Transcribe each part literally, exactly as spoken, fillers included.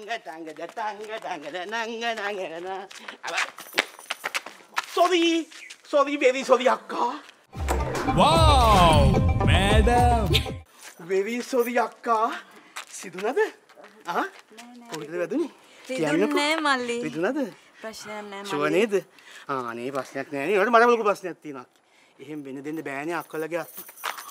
tang da tang da tang da nang nang nang. Sorry, sorry, very sorry akka. Wow, madam. Very sorry akka. Sidunada? Ah? කොහෙද වැදුනේ? තිදුන්නේ මල්ලි. තිදුනද? ප්‍රශ්නයක් නෑ මල්ලි. Sure නේද? ආ නේ ප්‍රශ්නයක් නෑ නේ. ඒකට මට ලොකු ප්‍රශ්නයක් තියෙනවා. එහෙම වෙන දෙන්න බෑනේ අක්කලගේ අත්.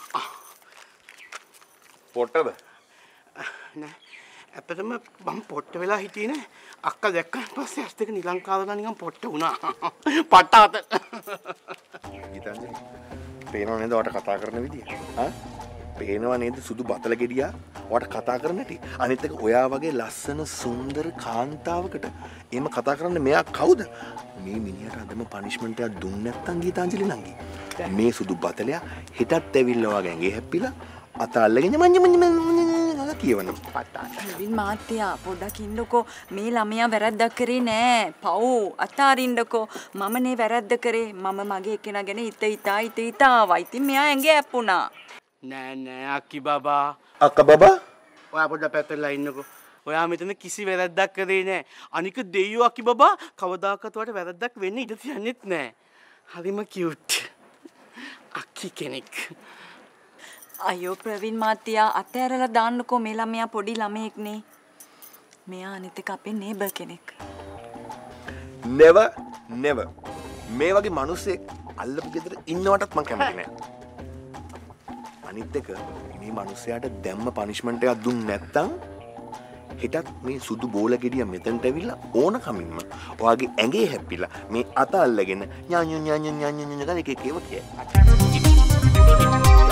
පොට්ටද? නෑ. ඇත්තටම මම පොට්ට වෙලා හිටියේ නෑ. අක්කා දැක්කන් පස්සේ ඇස් දෙක නිලංකාවලා නිකන් පොට්ට වුණා. පටාත. ගීතාංජලි. පේනව නේද ඔයාට කතා කරන විදිය? හා? පේනව නේද සුදු බතල ගෙඩියා ඔයාට කතා කරන හැටි? අනිත් එක ඔයා වගේ ලස්සන සුන්දර කාන්තාවකට එහෙම කතා කරන්න මෙයා කවුද? මේ මිනිහට අදම පනිෂ්මන්ට් එකක් දුන්නේ නැත්තම් ගීතාංජලි නංගි. මේ සුදු බතලයා හෙටත් ඇවිල්ලා ඔයාගේ ඇඟේ හැප්පිලා අත අල්ලගෙන මඤ්ඤ මඤ්ඤ මඤ්ඤ කියවන පටාට. වින් මාත්‍යා පොඩ්ඩක් ඉන්නකෝ. මේ ළමයා වැරද්දක් කරේ නෑ. පව් අතාරින්නකෝ. මමනේ වැරද්ද කරේ. මම මගේ එක්කෙනාගෙන හිත හිතා හිත හිතා ආවා. ඉතින් මෙයා ඇඟේ හැප්පුණා. නෑ නෑ අක්කි බබා. අක්කා බබා ඔයා පොඩ්ඩක් පැත්තටලා ඉන්නකෝ. ඔයා මෙතන කිසි වැරද්දක් කරේ නෑ. අනික දෙයියෝ අක්කි බබා කවදාකවත් ඔයාට වැරද්දක් වෙන්න ඉඩ තියන්නෙත් නෑ. හරිම කියුට්. අක්කි කෙනෙක්. අයියෝ ප්‍රවීන් මාත්‍යා අතෑරලා දාන්නකෝ. මේ ළමයා පොඩි ළමයෙක්නේ. මෙයා අනිත් එක අපේ නේබර් කෙනෙක්. never never මේ වගේ මිනිස්සෙක් අල්ලපු ගෙදර ඉන්නවටත් මම කැමති නෑ. අනිත් එක මේ මිනිස්සයාට දැම්ම පනිෂ්මන්ට් එකක් දුන්නේ නැත්තම් හෙටත් මේ සුදු බෝල ගෙඩිය මෙතනට ඇවිල්ලා ඕන කමින්ම ඔයාගේ ඇඟේ හැප්පිලා මේ අත අල්ලගෙන ඥා ඥා ඥා ඥා ඥා ඥා එක එක ඒවා කියයි.